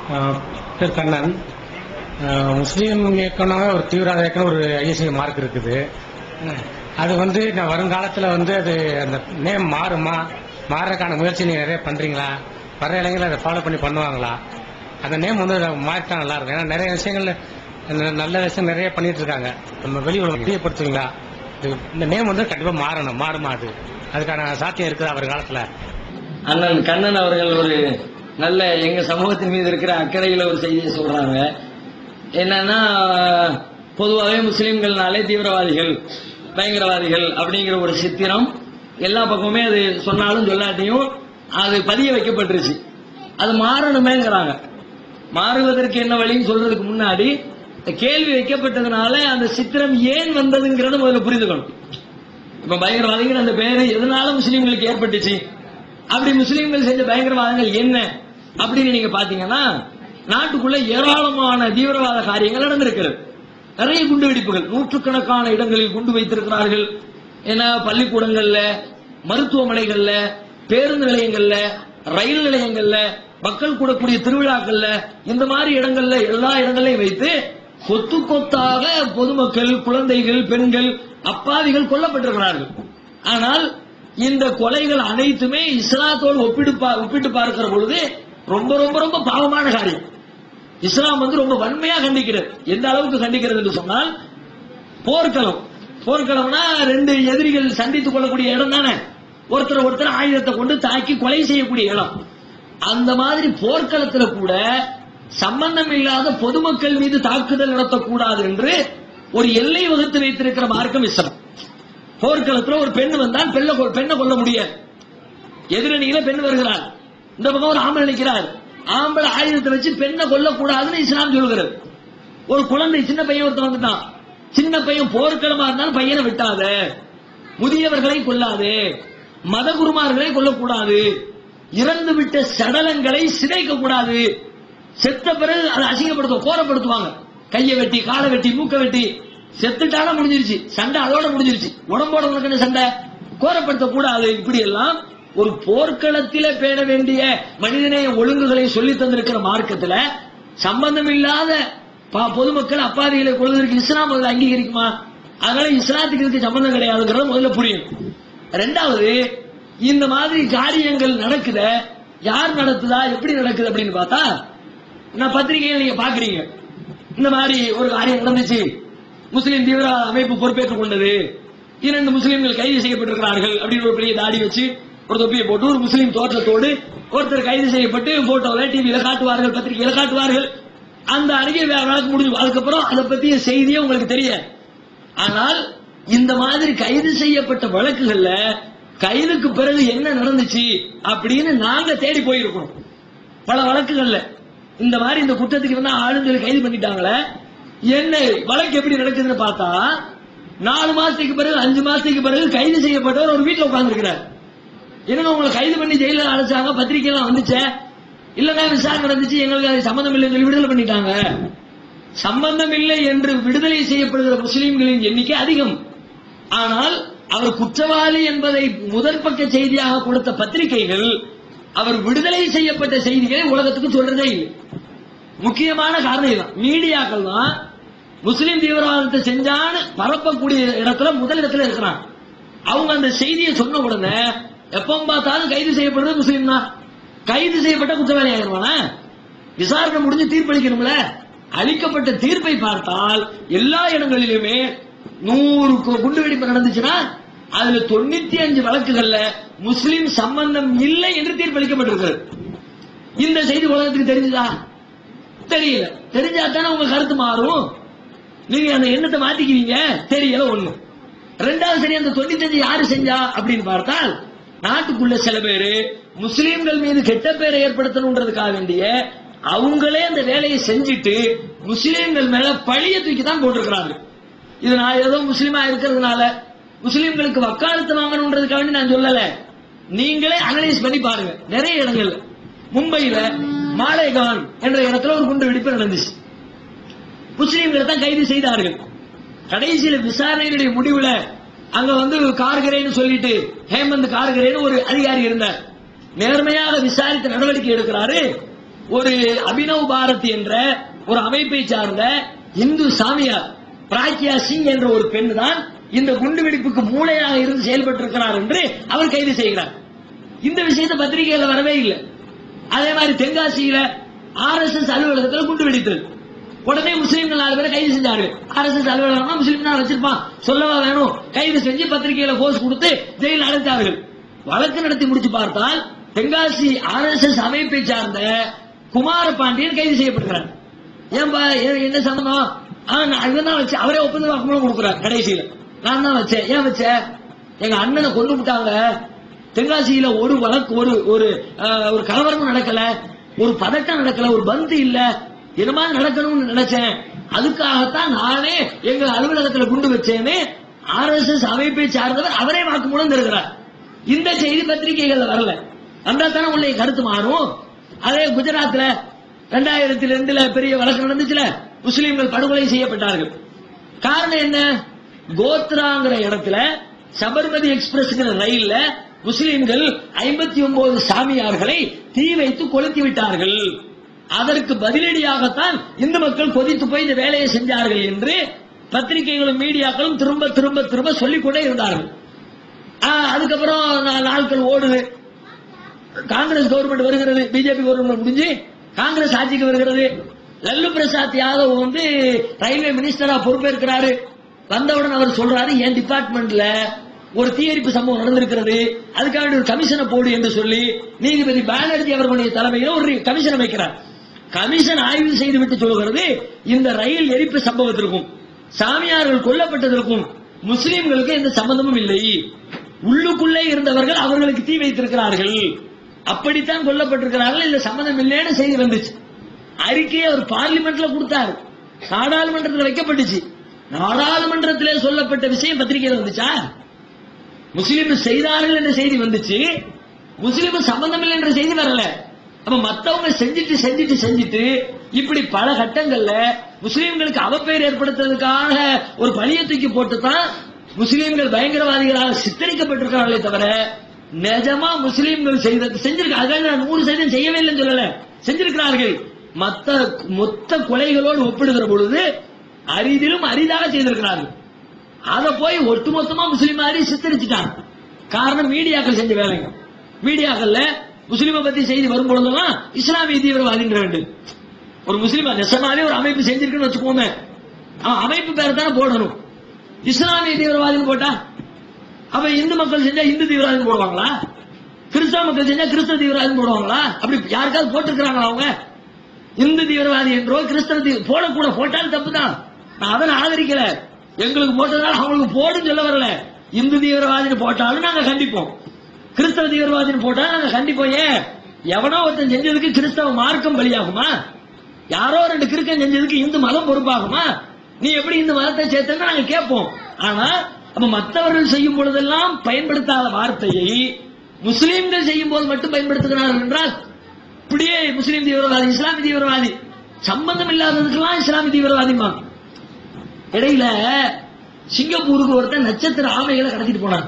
பேர் கண்ணன். முஸ்லீம் இயக்கம்னாவே ஒரு தீவிரவாத இயக்கம் ஒரு ஐஎஸ்ஐ மார்க் இருக்குது. அது நான் வருங்காலத்தில் அது அந்த நேம் மாறுறதுக்கான முயற்சி நீங்கள் நிறைய பண்ணுறீங்களா? வர இளைஞர்கள் அதை ஃபாலோ பண்ணி பண்ணுவாங்களா? அந்த நேம் மாறிட்டா நல்லா இருக்கும். ஏன்னா நிறைய விஷயங்கள் நல்ல விஷயம் நிறைய பண்ணிட்டு இருக்காங்க. நம்ம வெளியுறவு தெரியப்படுத்துவீங்களா? இந்த நேம் கண்டிப்பாக மாறுமா? அதுக்கான சாத்தியம் இருக்குதா வருங்காலத்தில்? அண்ணன் கண்ணன் அவர்கள் ஒரு நல்ல எங்க சமூகத்தின் மீது இருக்கிற அக்கறையில ஒரு செய்தியை சொல்றாங்க. என்னன்னா, பொதுவாகவே முஸ்லீம்கள்னாலே தீவிரவாதிகள், பயங்கரவாதிகள் அப்படிங்கிற ஒரு சித்திரம் எல்லா பக்கமுமே அது சொன்னாலும் சொல்லாட்டியும் அது பதிய வைக்கப்பட்டுருச்சு. அது மாறணுமேங்கிறாங்க. மாறுவதற்கு என்ன வழின்னு சொல்றதுக்கு முன்னாடி கேள்வி வைக்கப்பட்டதுனால அந்த சித்திரம் ஏன் வந்ததுங்கிறத முதல்ல புரிந்துக்கணும். இப்ப பயங்கரவாதிகள் அந்த பேரு எதனால முஸ்லீம்களுக்கு ஏற்பட்டுச்சு, அப்படி முஸ்லீம்கள் செஞ்ச பயங்கரவாதங்கள் என்ன அப்படின்னு நீங்க பாத்தீங்கன்னா, நாட்டுக்குள்ள ஏராளமான தீவிரவாத காரியங்கள் நடந்திருக்கிறது. நிறைய குண்டு வெடிப்புகள், நூற்றுக்கணக்கான இடங்களில் குண்டு வைத்திருக்கிறார்கள். ஏன்னா பள்ளிக்கூடங்கள்ல, மருத்துவமனைகள்ல, பேருந்து நிலையங்கள்ல, ரயில் நிலையங்கள்ல, மக்கள் கூடக்கூடிய திருவிழாக்கள்ல, இந்த மாதிரி இடங்கள்ல எல்லா இடங்களையும் வைத்து கொத்து கொத்தாக பொதுமக்கள், குழந்தைகள், பெண்கள், அப்பாவிகள் கொல்லப்பட்டிருக்கிறார்கள். ஆனால் இந்த கொலைகள் அனைத்துமே இஸ்லாத்தோடு ஒப்பிட்டு பார்க்கிற பொழுது ரொம்ப ரொம்ப ரொம்ப பாவமான காரியம். இஸ்லாம் ரொம்ப வன்மையா கண்டிக்கிறது. எந்த அளவுக்கு கண்டிக்கிறது என்று சொன்னால், போர்க்களம்னா ரெண்டு எதிரிகள் சந்தித்துக் கொள்ளக்கூடிய இடம் தானே. ஒருத்தர் ஆயுதத்தை கொண்டு தாக்கி கொலை செய்யக்கூடிய இடம். அந்த மாதிரி போர்க்களத்தில் கூட சம்பந்தம் இல்லாத பொதுமக்கள் மீது தாக்குதல் நடத்தக்கூடாது என்று ஒரு எல்லை வகுத்து வைத்திருக்கிற மார்க்கம் இஸ்லாம். போர்க்களத்தில் ஒரு பெண் வந்தால் பெண்ணை கொல்ல முடியாது. எதிரணியில பெண் வருகிறார், இந்த பக்கம் ஒரு ஆம்பளை நிற்கிறார், ஆம்பளை ஆயுதத்தை வச்சு பெண்ணை கொல்லக்கூடாதுன்னு இஸ்லாம் சொல்கிறது. ஒரு குழந்தை, சின்ன பையன் ஒருத்தர் வந்துட்டான், சின்ன பையன் போர்க்களமா இருந்தாலும் பையனை விட்டாத, முதியவர்களை கொல்லாது, மதகுருமார்களை கொல்லக்கூடாது, இறந்து விட்ட சடலங்களை சிதைக்க கூடாது, செத்த பிறகு அதை அசிங்கப்படுத்தும், கோரப்படுத்துவாங்க, கையை வெட்டி, காலை வெட்டி, மூக்க வெட்டி, செத்துட்டாலும் முடிஞ்சிருச்சு, சண்டை அதோட முடிஞ்சிருச்சு, உடம்போட உனக்கு சண்டை, கோரப்படுத்த கூடாது. இப்படி எல்லாம் ஒரு போர்க்களத்தில பேண வேண்டிய மனிதநேய ஒழுங்குகளை சொல்லி தந்திருக்கிற மார்க்கத்துல சம்பந்தம் இல்லாத பொதுமக்கள், அப்பாவிகளை கொள்வதற்கு இஸ்லாம் முதல்ல அங்கீகரிக்குமா? அதனால இஸ்லாத்துக்கு இதுக்கு சம்பந்தம் கிடையாதுங்கிறத முதல்ல புரியும். ரெண்டாவது, இந்த மாதிரி காரியங்கள் நடக்குத, யார் நடத்துதா, எப்படி நடக்குது அப்படின்னு பார்த்தா, நான் பத்திரிகையில் நீங்க பாக்குறீங்க, இந்த மாதிரி ஒரு காரியம் நடந்துச்சு, முஸ்லீம் தீவிரவாத அமைப்பு பொறுப்பேற்றுக் கொண்டது, 2 முஸ்லீம்கள் கைது செய்யப்பட்டிருக்கிறார்கள் அப்படின்னு ஒரு பெரிய தாடி வச்சு ஒரு தொப்பியை போட்டு ஒரு முஸ்லீம் தோற்றத்தோடு ஒருத்தர் கைது செய்யப்பட்டு போட்டோல டிவியில காட்டுவார்கள், பத்திரிகையில காட்டுவார்கள். அந்த அருகே வழக்கு முடிஞ்சு, அதுக்கப்புறம் அதை பத்திய செய்தியே உங்களுக்கு தெரியாது. ஆனால் இந்த மாதிரி கைது செய்யப்பட்ட வழக்குகள்ல கைதுக்கு பிறகு என்ன நடந்துச்சு அப்படின்னு நாங்க தேடி போயிருக்கோம். பல வழக்குகள்ல இந்த மாதிரி இந்த குற்றத்துக்கு இருந்தா ஆளுங்களை கைது பண்ணிட்டாங்களே, என்ன வழக்கு எப்படி நடக்குதுன்னு பார்த்தா, 4 மாசத்துக்கு பிறகு 5 மாசத்துக்கு பிறகு கைது செய்யப்பட்டவர் ஒரு வீட்டுல உட்கார்ந்து இருக்கிறார். என்னங்க உங்களை கைது பண்ணி ஜெயில அழைச்சாங்க, பத்திரிகை எல்லாம் வந்துச்சே, இல்லங்க விசாரணை நடந்துச்சு, எங்களுக்கு அது சம்பந்தம் இல்லை சொல்லி விடுதலை பண்ணிட்டாங்க. சம்பந்தம் இல்லை என்று விடுதலை செய்யப்படுகிற முஸ்லீம்களின் எண்ணிக்கை அதிகம். ஆனால் அவர் குற்றவாளி என்பதை முதல் பக்க செய்தியாக கொடுத்த பத்திரிகைகள் அவர் விடுதலை செய்யப்பட்ட செய்திகளை உலகத்துக்கு சொல்றதே இல்லை. முக்கியமான காரணம் இதுதான். மீடியாக்கள் தான் முஸ்லீம் தீவிரவாதத்தை செஞ்சான்னு பரப்பக்கூடிய இடத்துல முதல் இடத்துல இருக்கிறாங்க. அவங்க அந்த செய்தியை சொன்ன உடனே எப்ப பார்த்தாலும் கைது செய்யப்படுறது முஸ்லீம் தான், கைது செய்யப்பட்ட குற்றவாளி ஆகிருவானா? விசாரணை முடிஞ்சு தீர்ப்பளிக்கணும்ல. அளிக்கப்பட்ட தீர்ப்பை பார்த்தால் எல்லா இடங்களிலுமே 100 குண்டுவெடிப்பு நடந்துச்சுன்னா அதுல 95 வழக்குகள்ல முஸ்லீம் சம்பந்தம் இல்லை என்று தீர்ப்பளிக்கப்பட்டிருக்கிறது. இந்த செய்தி உலகத்துக்கு தெரிஞ்சுதா? தெரியல. தெரிஞ்சாத்தானே உங்க கருத்து மாறும். நீங்க அந்த எண்ணத்தை மாத்திக்குவீங்க. தெரியல. ஒண்ணு. ரெண்டாவது, சரி, அந்த 95 யாரு செஞ்சா அப்படின்னு பார்த்தால், நாட்டுக்குள்ள சில பேரு முஸ்லீம்கள் மீது கெட்ட பேரை ஏற்படுத்தணும்ன்றதுக்காக வேண்டிய அவங்களே அந்த வேலையை செஞ்சுட்டு முஸ்லீம்கள் மேல பழிய தூக்கி தான் போட்டிருக்கிறாங்க. இது நான் ஏதோ முஸ்லீமா இருக்கிறதுனால முஸ்லீம்களுக்கு வக்காலத்து வாங்கணும்ன்றதுக்காக வேண்டி நான் சொல்லல. நீங்களே அனலைஸ் பண்ணி பாருங்க. நிறைய இடங்கள்ல, மும்பையில மாலேகான் என்ற இடத்துல ஒரு குண்டு வெடிப்பு நடந்துச்சு. முஸ்லீம்களை தான் கைது செய்தார்கள். கடைசியில் விசாரணையினுடைய முடிவுல அங்க கார்கரேன்னு சொல்லிட்டு ஹேமந்த் கார்கரேன்னு ஒரு அதிகாரி இருந்தார். நேர்மையாக விசாரித்த நடவடிக்கை எடுக்கிறாரு. ஒரு அபினவ் பாரத் என்ற ஒரு அமைப்பை சார்ந்த இந்து சாமியார் பிராக்யா சிங் என்ற ஒரு பெண் தான் இந்த குண்டுவெடிப்புக்கு மூளையாக இருந்து செயல்பட்டிருக்கிறார் என்று அவர் கைது செய்கிறார். இந்த விஷயத்தை பத்திரிகையில வரவே இல்லை. அதே மாதிரி தென்காசியில RSS அலுவலகத்தில் குண்டு வெடித்தது. உடனே முஸ்லீம்கள் 4 பேரை கைது செஞ்சார்கள். RSS அலுவலகம் முஸ்லீம் தான் வச்சிருப்பான், சொல்லவா வேணும், கைது செஞ்சு பத்திரிகையில போஸ்ட் கொடுத்து ஜெயில் அடைத்தார்கள். வழக்கு நடத்தி முடிச்சு பார்த்தால் தென்காசி RSS அமைப்பை சார்ந்த குமாரபாண்டியன் கைது செய்யப்படுகிறார். ஏன்பா என்ன சம்பந்தம்? இவன் தான் வச்சு அவரே ஒப்பந்த வாக்குமூலம் கொடுக்கிறார். கடைசியில நான் தான் வச்சேன். ஏன் வச்ச? எங்க அண்ணனை கொண்டு விட்டாங்க. தென்காசியில ஒரு வழக்கு ஒரு கலவரமும் நடக்கல, ஒரு பதட்டம் நடக்கல, ஒரு பந்து இல்ல, என்ன மாதிரி நடக்கணும்னு நினைச்சேன். அதுக்காகத்தான் நானே எங்க அலுவலகத்தில் குண்டு வச்சேன்னு RSS அமைப்பை சார்ந்தவர் அவரே வாக்குமூலம் தருகிறார். இந்த செய்தி பத்திரிகைகள் வரல. வந்தா தானே உள்ள கருத்து மாறும். அதே குஜராத்ல 2002 பெரிய வழக்கு நடந்துச்சுல, முஸ்லீம்கள் படுகொலை செய்யப்பட்டார்கள். காரணம் என்ன? கோத்ராங்கிற இடத்துல சபர்மதி எக்ஸ்பிரஸ் ரயில்ல முஸ்லீம்கள் 59 சாமியார்களை தீ வைத்து கொளுத்தி விட்டார்கள். அதற்கு பதிலடியாகத்தான் இந்து மக்கள் கொதித்து போய் இந்த வேலையை செஞ்சார்கள் என்று பத்திரிகைகளும் மீடியாக்களும் திரும்ப திரும்ப திரும்ப சொல்லிக்கொண்டே இருந்தார்கள். அதுக்கப்புறம் நாட்கள் ஓடுது. காங்கிரஸ் கவர்மெண்ட் வருகிறது, பிஜேபி கவர்மெண்ட் முடிஞ்சு காங்கிரஸ் ஆட்சிக்கு வருகிறது. லல்லு பிரசாத் யாதவ் ரயில்வே மினிஸ்டரா பொறுப்பேற்கிறாரு. வந்தவுடன் அவர் சொல்றாரு, என் டிபார்ட்மெண்ட்ல ஒரு தீயரிப்பு சம்பவம் நடந்திருக்கிறது, அதுக்காக ஒரு கமிஷனை போடு என்று சொல்லி நீதிபதி பானர்ஜி அவர்களுடைய தலைமையில் ஒரு கமிஷன் அமைக்கிறார். கமிஷன் ஆய்வு செய்துவிட்டு சொல்கிறது, இந்த ரயில் எரிப்பு சம்பவத்திற்கும் சாமியார்கள் கொல்லப்பட்டதற்கும் முஸ்லிம்களுக்கு எந்த சம்பந்தமும் இல்லை, உள்ளுக்குள்ளே இருந்தவர்கள் அவர்களுக்கு தீ வைத்திருக்கிறார்கள், அப்படித்தான் கொல்லப்பட்டிருக்கிறார்கள், இந்த சம்பந்தம் இல்லைன்னு செய்தி வந்துச்சு. அறிக்கையை அவர் பார்லிமெண்ட்ல கொடுத்தார், நாடாளுமன்றத்தில் வைக்கப்பட்டுச்சு. நாடாளுமன்றத்திலே சொல்லப்பட்ட விஷயம் பத்திரிகையில் வந்துச்சா? முஸ்லீம் செய்தார்கள் என்ற செய்தி வந்துச்சு, முஸ்லீம் சம்பந்தம் இல்லை என்ற செய்தி வரல. அப்ப மத்தவங்க செஞ்சுட்டு இப்படி பல கட்டங்கள்ல முஸ்லீம்களுக்கு அவப்பெயர் ஏற்படுத்துறதுக்காக ஒரு பழியை தூக்கி போட்டுதான் முஸ்லீம்கள் பயங்கரவாதிகளாக சித்தரிக்கப்பட்டிருக்கிறார்களே தவிர நிஜமா முஸ்லீம்கள் செஞ்சிருக்காங்க. 100% செய்யவே இல்லைன்னு சொல்லல, செஞ்சிருக்கிறார்கள். மொத்த கொலைகளோடு ஒப்பிடுகிற பொழுது அரிதிலும் அரிதாக செய்திருக்கிறார்கள். அதை போய் ஒட்டுமொத்தமா முஸ்லீம் மாதிரி சித்தரிச்சுட்டாங்க. காரணம் மீடியாக்கள் செஞ்ச வேலைங்க. மீடியாக்கள்ல முஸ்லீமை பத்தி செய்தி வரும் பொழுதெல்லாம் இஸ்லாமிய தீவிரவாதின்ற வேண்டும். ஒரு முஸ்லீம் நெசமாவே ஒரு அமைப்பு செஞ்சிருக்குன்னு வச்சுக்கோங்க, அவன் அமைப்பு பேரை தானே போடணும். இஸ்லாமிய தீவிரவாதின்னு போட்டா அப்ப இந்து மக்கள் செஞ்சா இந்து தீவிரவாதி போடுவாங்களா? கிறிஸ்தவ மக்கள் செஞ்சா கிறிஸ்தவ தீவிரவாதி போடுவாங்களா? அப்படி யாருக்காவது போட்டிருக்கிறாங்களா? அவங்க இந்து தீவிரவாதி என்றோ கிறிஸ்தவ போடக்கூட, போட்டாலும் தப்பு தான். நான் அதை ஆதரிக்கல. எங்களுக்கு போட்டதால அவங்களுக்கு போடுன்னு சொல்ல வரல. இந்து தீவிரவாதின்னு போட்டாலும் நாங்க கண்டிப்போம், கிறிஸ்தவ தீவிரவாதின்னு போட்டாலும் நாங்க கண்டிப்போம். ஏன்? எவனோ ஒருத்தன் செஞ்சதுக்கு கிறிஸ்தவ மார்க்கம் பலியாகுமா? யாரோ 2 கிறுக்கன் செஞ்சதுக்கு இந்து மதம் பொறுப்பாகுமா? நீ எப்படி இந்த மதத்தை சேர்த்தா நாங்க கேட்போம். ஆனா அப்ப மற்றவர்கள் செய்யும் பொழுதெல்லாம் பயன்படுத்தாத வார்த்தையை முஸ்லீம்கள் செய்யும் போது மட்டும் பயன்படுத்துகிறார்கள் என்றால் இப்படியே முஸ்லீம் தீவிரவாதி, இஸ்லாமிய தீவிரவாதி, சம்பந்தம் இல்லாததுக்கெல்லாம் இஸ்லாமிய தீவிரவாதிமா. இடையில சிங்கப்பூருக்கு ஒருத்தன் நட்சத்திர ஆமைகளை கடத்திட்டு போனான்,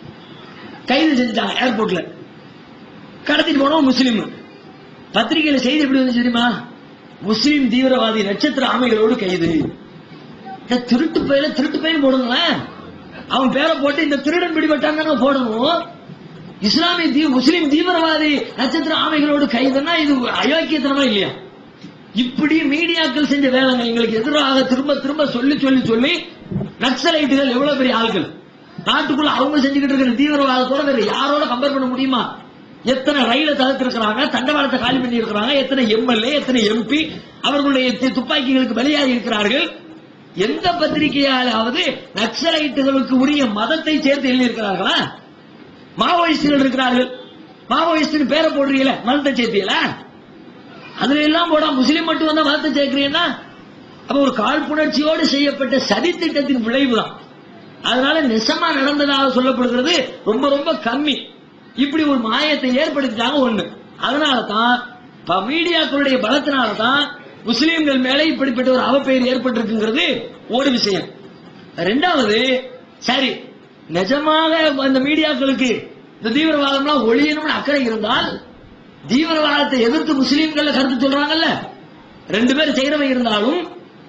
கைது செஞ்சுட்டாங்க ஏர்போர்ட்ல. கடத்திட்டு போனோம் முஸ்லீம். பத்திரிகையில செய்தி எப்படி வந்து தெரியுமா? முஸ்லீம் தீவிரவாதி நட்சத்திர ஆமைகளோடு கைது. திருட்டு பயில போடுங்களேன், அவன் பேரை போட்டு இந்த திருடன் பிடிபட்டாங்க போடணும். இஸ்லாமிய முஸ்லீம் தீவிரவாதி நட்சத்திர ஆமைகளோடு கைதுன்னா இது அயோக்கியத்தனமா இல்லையா? இப்படி மீடியாக்கள் செஞ்ச வேலைங்க. எங்களுக்கு எதிராக திரும்ப திரும்ப சொல்லி நக்சலைட்டுகள் எவ்வளவு பெரிய ஆள்கள் நாட்டுக்குள்ள அவங்க செஞ்சுக்கிட்டு இருக்கிற தீவிரவாதத்தோட வேற யாரோட கம்பேர் பண்ண முடியுமா? எத்தனை ரயில தடுத்திருக்கிறாங்க, தண்டவாளத்தை காலி பண்ணி இருக்கிறாங்க, எத்தனை எம்எல்ஏ, எத்தனை எம்பி அவர்களுடைய துப்பாக்கிகளுக்கு பலியாகி இருக்கிறார்கள். எந்த பத்திரிகையாலாவது நக்சலைட்டுகளுக்கு உரிய மதத்தை சேர்த்து எழுதியிருக்கிறார்களா? மாவோயிஸ்டுகள் இருக்கிறார்கள், மாவோயிஸ்ட் பேரை போடுறீங்களா, மதத்தை சேர்த்தீங்களா? அதுல எல்லாம் போட முஸ்லீம் மட்டும் வந்தா மதத்தை சேர்க்கிறீங்கன்னா அப்ப ஒரு காழ்ப்புணர்ச்சியோடு செய்யப்பட்ட சதி திட்டத்தின் விளைவுதான். அதனால நெசமா நடந்ததாக சொல்லப்படுகிறது ரொம்ப ரொம்ப கம்மி. இப்படி ஒரு மாயத்தை ஏற்படுத்திட்டாங்க ஒண்ணு. அதனாலதான் மீடியாக்களுடைய பலத்தினால்தான் முஸ்லீம்கள் மேலே இப்படிப்பட்ட ஒரு அவப்பெயர் ஏற்பட்டிருக்குங்கிறது ஒரு விஷயம். 2வது, சரி நிஜமாக அந்த மீடியாக்களுக்கு இந்த தீவிரவாதம்லாம் ஒழியணும்னு அக்கறை இருந்தால் தீவிரவாதத்தை எதிர்த்து முஸ்லீம்கள் கருத்து சொல்றாங்கல்ல, 2 பேர் செய்யறவங்க இருந்தாலும்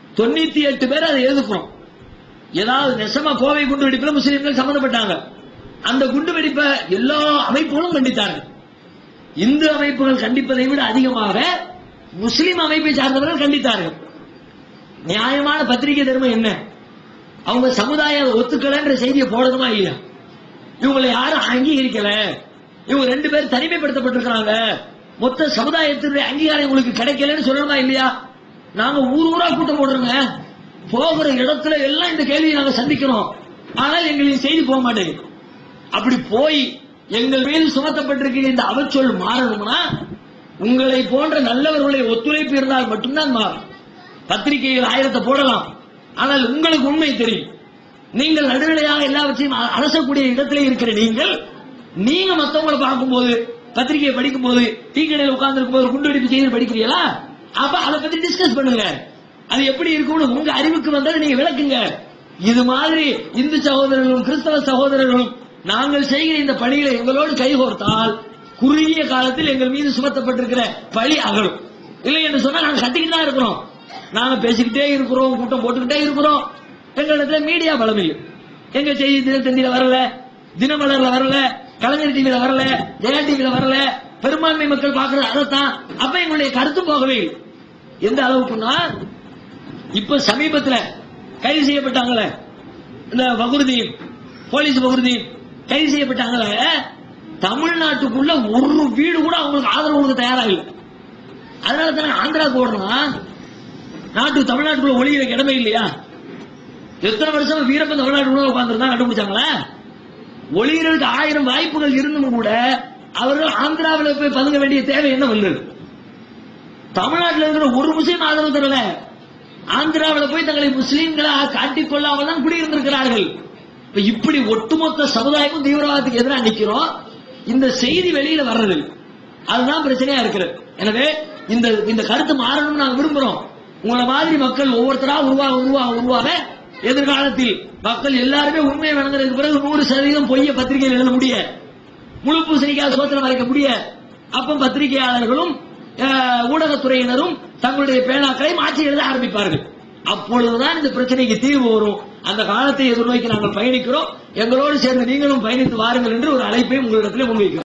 98 பேர் அதை எதிர்க்கிறோம். ஏதாவது நெசமா கோவை குண்டு வெடிப்புல முஸ்லீம்கள் சம்பந்தப்பட்டாங்க, அந்த குண்டு வெடிப்பை எல்லா அமைப்புகளும் கண்டித்தார்கள். இந்து அமைப்புகள் கண்டிப்பதை விட அதிகமாக முஸ்லீம் அமைப்பை சார்ந்தவர்கள் கண்டித்தார்கள். நியாயமான பத்திரிகை தர்மம் என்ன? அவங்க சமுதாய ஒத்துக்கலன்ற செய்தியை போடணுமா இல்லையா? இவங்களை யாரும் அங்கீகரிக்கல, இவங்க 2 பேர் தனிமைப்படுத்தப்பட்டிருக்கிறாங்க, மொத்த சமுதாயத்தினுடைய அங்கீகாரம் உங்களுக்கு கிடைக்கலன்னு சொல்லணுமா இல்லையா? நாங்க ஊரா கூட்டம் போடுறோங்க, போகிற இடத்துல எல்லாம் இந்த கேள்வியை நாங்க சந்திக்கிறோம், ஆனால் எங்களின் செய்தி போக மாட்டேங்குது. அப்படி போய் எங்கள் மீது சுமத்தப்பட்டிருக்கிற இந்த அவச்சொல் மாறணும்னா உங்களை போன்ற நல்லவர்களுடைய ஒத்துழைப்பு இருந்தால் மட்டும்தான் மாறும். பத்திரிகைகள் 1000 போடலாம், ஆனால் உங்களுக்கு உண்மை தெரியும். நீங்கள் நடுநிலையாக எல்லாவற்றையும் அலசக்கூடிய இடத்திலே இருக்கிற நீங்க மத்தவங்களை பார்க்கும்போது, பத்திரிகையை படிக்கும் போது, டீ கடையில் உட்கார்ந்து இருக்கும் போது குண்டு வெடிப்பு செய்தி படிக்கிறீங்களா? அப்ப அதை பத்தி டிஸ்கஸ் பண்ணுங்க. அது எப்படி இருக்கும்னு உங்க அறிவுக்கு வந்ததை நீங்க விளக்குங்க. இது மாதிரி இந்து சகோதரர்களும் கிறிஸ்தவ சகோதரர்களும் நாங்கள் செய்கிற இந்த பணிகளை எங்களோடு கைகோர்த்தால் குறுகிய காலத்தில் எங்கள் மீது சுமத்தப்பட்டிருக்கிற பழி அகலும். இல்லை என்று சொன்னா நாங்க கட்டிக்கிட்டு தான் இருக்கிறோம், நாங்க பேசிக்கிட்டே இருக்கிறோம், கூட்டம் போட்டுக்கிட்டே இருக்கிறோம். எங்களிடத்துல மீடியா பலம் இல்லை. எங்க செய்தி தினத்தந்தியில வரல, தினமலர்ல வரல, கலைஞர் டிவியில வரல, ஜெயா டிவியில வரல, பெரும்பான்மை மக்கள் பார்க்கறது அதைத்தான். அப்ப எங்களுடைய கருத்து போகவே இல்லை. எந்த அளவுக்குன்னா இப்ப சமீபத்தில் கைது செய்யப்பட்டாங்களே இந்த பகுருதீன், போலீஸ் பகுருதீன் கைது செய்யப்பட்டாங்களே, தமிழ்நாட்டுக்குள்ள ஒரு வீடு கூட அவங்களுக்கு ஆதரவு கொடுக்க தயாரா இல்லை. அதனால தானே ஆந்திராவுக்கு ஓடணும், தமிழ்நாட்டுக்குள்ள ஒளியில இடமே இல்லையா? எத்தனை வருஷம் வீரப்பன் தமிழ்நாட்டுக்குள்ள உட்கார்ந்துருந்தா கண்டுபிடிச்சாங்களா? ஒளியிறதுக்கு 1000 வாய்ப்புகள் இருந்தும் கூட அவர்கள் ஆந்திராவில் போய் பதுங்க வேண்டிய தேவை என்ன வந்தது? தமிழ்நாட்டில் இருக்கிற ஒரு முஸ்லீம் ஆதரவு தரல, ஆந்திராவில் போய் தங்களை முஸ்லீம்களா காட்டிக்கொள்ளாமல் தான் குடியிருந்திருக்கிறார்கள். இப்படி ஒட்டுமொத்த சமுதாயமும் தீவிரவாதத்துக்கு எதிராக நிற்கிறோம். இந்த செய்தி வெளியில வர்றது அதுதான் பிரச்சனையா இருக்கிறது. எனவே இந்த கருத்து மாறணும்னு நாங்க விரும்புறோம். உங்களை மாதிரி மக்கள் ஒவ்வொருத்தரா உருவாக எதிர்காலத்தில் மக்கள் எல்லாருமே உண்மையை வழங்குறதுக்கு பிறகு 100% பொய்ய பத்திரிகையில் எழுத முடியாது, முழு பூசணிக்காக சோத்திரம் வரைக்க முடியாது. அப்ப பத்திரிகையாளர்களும் ஊடகத்துறையினரும் தங்களுடைய பேனாக்களை மாற்றி எழுத ஆரம்பிப்பார்கள். அப்பொழுதுதான் இந்த பிரச்சனைக்கு தீர்வு வரும். அந்த காலத்தை எதிர்நோக்கி நாங்கள் பயணிக்கிறோம். எங்களோடு சேர்ந்து நீங்களும் பயணித்து வாருங்கள் என்று ஒரு அழைப்பை உங்களிடத்தில் முன்வைக்கிறோம்.